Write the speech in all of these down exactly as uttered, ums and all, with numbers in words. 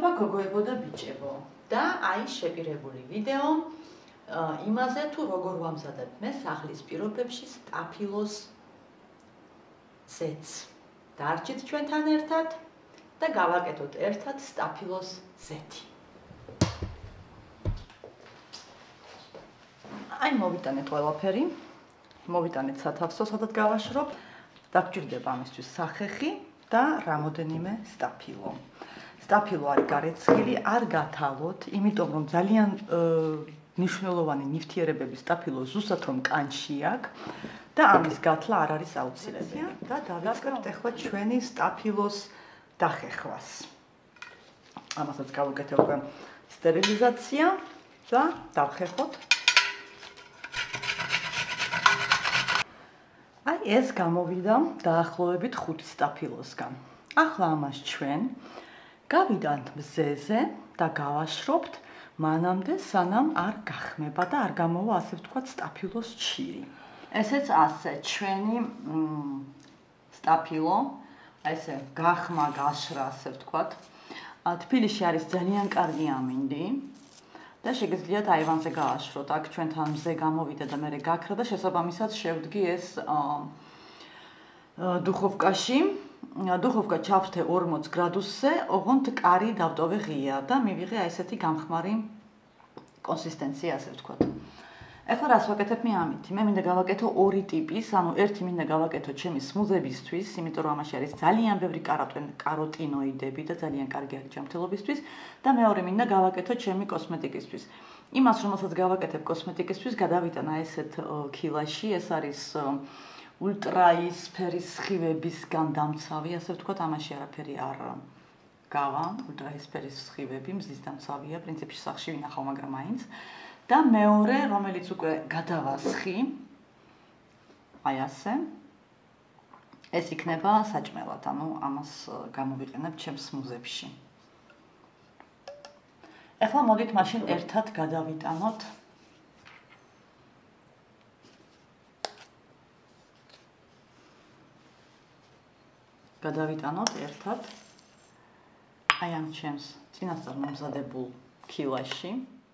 მადლობა გოგოებო და ბიჭებო. და აი შეპირებული ვიდეო იმაზე თუ როგორ ვამზადებ მე სახლის პირობებში სტაფილოს ზეთს. დარჩით ჩვენთან ერთად და გავაკეთოთ ერთად სტაფილოს ზეთი. აი მოვიტანეთ ყველაფერი. მოვიტანეთ სათავსო, სადაც გავაშრობ. დაგჭირდება ამისთვის სახეხი და რამოდენიმე სტაფილო. სტაფილო არის გარეცხილი, არ გათავოთ, იმიტომ რომ ძალიან მნიშვნელოვანი ნივთიერებები სტაფილოს ზუსტად რომ კანში აქვს და ამის გათლა არ არის აუცილებელი. და დავიწყებთ ახლა ჩვენი სტაფილოს დახეხვას. ამასაც გავუკეთებ სტერილიზაცია და დავხეხოთ. აი ეს გამოვიდა დაახლოებით ხუთი სტაფილოსგან. ახლა ამას ჩვენ გავიდანთ მზეზე და გავაშრობთ მანამდე სანამ არ გახმება და არ გამოვა ასე ვთქვათ სტაფილოს ჩირი. ესეც ასე ჩვენი სტაფილო, ესე გახმა, გაშრა ასე ვთქვათ. თბილისში არის ძალიან კარგი ამინდი და შეგიძლიათ აივანზე გააშროთ. აქ ჩვენთან მზე გამოვიდა და მე გაქრა და შესაბამისად შევდგი ეს დუხოვკაში. დუხოვკა ჩავთე ორმოც გრადუსზე, ოღონდ კარი დავტოვე ღია და მივიღე აი ესეთი გამხმარი კონსისტენცია ასე ვთქვათ. ეხლა რას ვაკეთებ მე ამით? მე მინდა გავაკეთო ორი ტიპის, ანუ ერთი მინდა გავაკეთო ჩემი სმუზებისთვის, იმიტომ რომ ამაში არის ძალიან ბევრი კაროტინოიდები და ძალიან კარგი არის ჯანმრთელობისთვის და მეორე მინდა გავაკეთო ჩემი კოსმეტიკისთვის. იმას რომელსაც გავაკეთებ კოსმეტიკისთვის, გადავიტანა ესეთ ქილაში, ეს არის ультраის ფერის სხივებისგან დამცავი, ასე ვთქვათ, ამაში არაფერი არ გავა, ультраის ფერის სხივები, მზის დამცავია, პრინციპში სახში ვინახავ, მაგრამ მაინც. და მეორე, რომელიც უკვე გადავასხი, აი ასე. ეს იქნება საჭმელად, ანუ ამას გამოვიყენებ ჩემს სმუზებში. ეხლა მოდით მაშინ ერთად გადავიტანოთ გადავიტანოთ ერთად აი ამ ჩემს წინასწარ მომზადებულ ქილაში.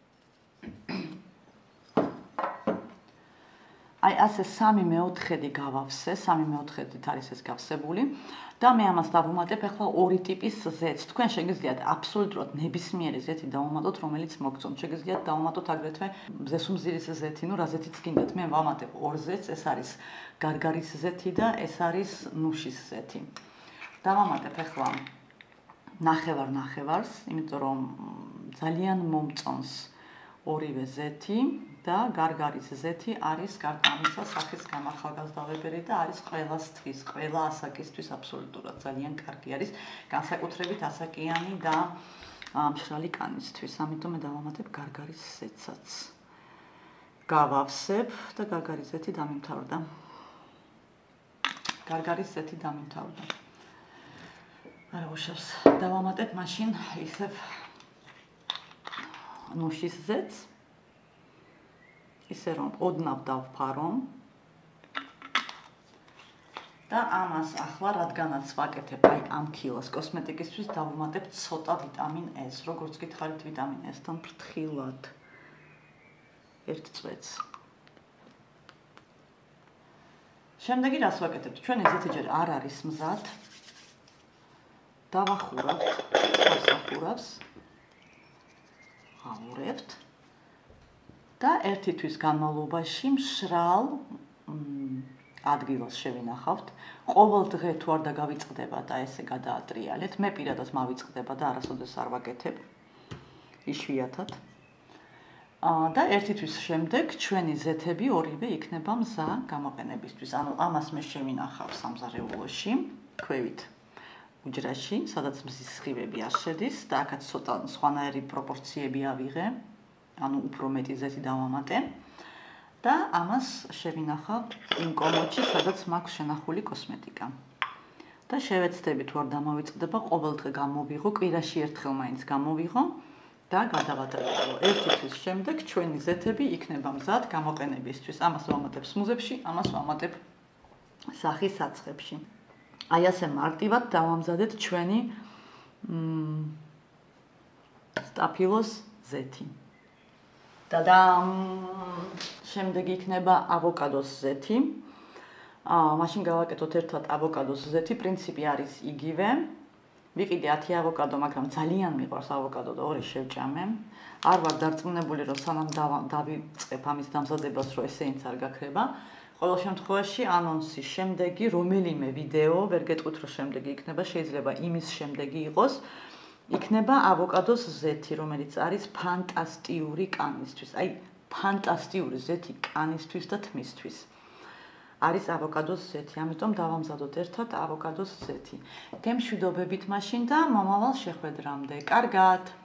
აი ასე სამი მეოთხედი გავავსე, სამი მეოთხედით არის ეს გავსებული და მე ამას დავუმატებ ახლა ორი ტიპის ზეთს. თქვენ შეგიძლიათ აბსოლუტურად ნებისმიერი ზეთი დავუმატოთ, რომელიც მოგწონთ. შეგიძლიათ დავუმატოთ აგრეთვე მზესუმზირის ზეთი, ну რა ზეთიც გინდათ. მე ვამატებ ორ ზეთს, ეს არის გარგარის ზეთი და ეს არის ნუშის ზეთი. დავამატებ ახლა ნახევარ ნახევარს, იმიტომ რომ ძალიან მომწონს ორივე ზეთი და გარგარის ზეთი არის გარდა ამისა სახის გამახალგაზრდავებელი და არის ყველასთვის, ყველა ასაკისთვის აბსოლუტურად ძალიან კარგი არის, განსაკუთრებით ასაკიანი და მშრალი კანისთვის. ამიტომ მე დავამატებ გარგარის ზეთსაც. გავავსებ და გარგარის ზეთი დამიმთავრდა. გარგარის ზეთი დამიმთავრდა. არა უშავს. დავამატებ მაშინ ისევ ნუშის ზეთს. ისე რომ ოდნავ დავფარო და ამას ახლა რადგანაც ვაკეთებ აი ამ ქილას კოსმეტიკისთვის დავუმატებ ცოტა ვიტამინ S, როგორც გითხარით ვიტამინ S-თან ფრთხილად ერთ წვეთს. შემდეგი რას ვაკეთებ? ჩვენი ზეთი ჯერ არ არის მზად. დავახურავთ, დავახურავთ. ავურებთ. და ერთი თვის განმავლობაში მშრალ ადგილას შევინახავთ. ყოველ დღე თუ არ დაგავიწყდება და ესე გადაატრიალეთ, მე პირადად მავიწყდება და არასოდეს არ ვაკეთებ. იშვიათად. და ერთი თვის შემდეგ ჩვენი ზეთები ორივე იქნება მზა გამოყენებისთვის. ანუ ამას მე შევინახავ სამზარეულოში, ქვევით უჯრაში, სადაც მზის სხივები არ შედის და აქაც ცოტა სხვანაირი პროპორციები ავიღე. ანუ უფრო მეტი ზეთი დავამატე და ამას შევინახავ იმ კომოდში, სადაც მაქვს შენახული კოსმეტიკა. და შევეცდები თუ არ დამოვიწყდება, ყოველ დღე გამოვიღო, კვირაში ერთხელ მაინც გამოვიღო და გადავატრიალო. ერთი თვის შემდეგ ჩვენი ზეთები იქნება მზად გამოყენებისთვის. ამას ვამატებ სმუზებში, ამას ვამატებ სახის საცხებში. აი ასე მარტივად დავამზადეთ ჩვენი სტაფილოს ზეთი. და შემდეგი იქნება ავოკადოს ზეთი. აა მაშინ გავაკეთოთ ერთად ავოკადოს ზეთი, პრინციპი არის იგივე. ვიყიდე ათი ავოკადო, მაგრამ ძალიან მიყვარს ავოკადო და ორი შევჭამე. არ ვარ დარწმუნებული, რომ სანამ დავიწყებ ამის დამზადებას, რომ ესეც არ გაქრება. ყოველ შემთხვევაში ანონსის შემდეგი რომელიმე ვიდეო, ვერ გეტყვით, რომ შემდეგი იქნება, შეიძლება იმის შემდეგი იყოს. იქნება ავოკადოს ზეთი, რომელიც არის ფანტასტიკური კანისთვის. აი, ფანტასტიკური ზეთი კანისთვის და თმისთვის. არის ავოკადოს ზეთი, ამიტომ დავამზადოთ ერთად ავოკადოს ზეთი. გემშვიდობებით მაშინ და მომავალ შეხვედრამდე. კარგად!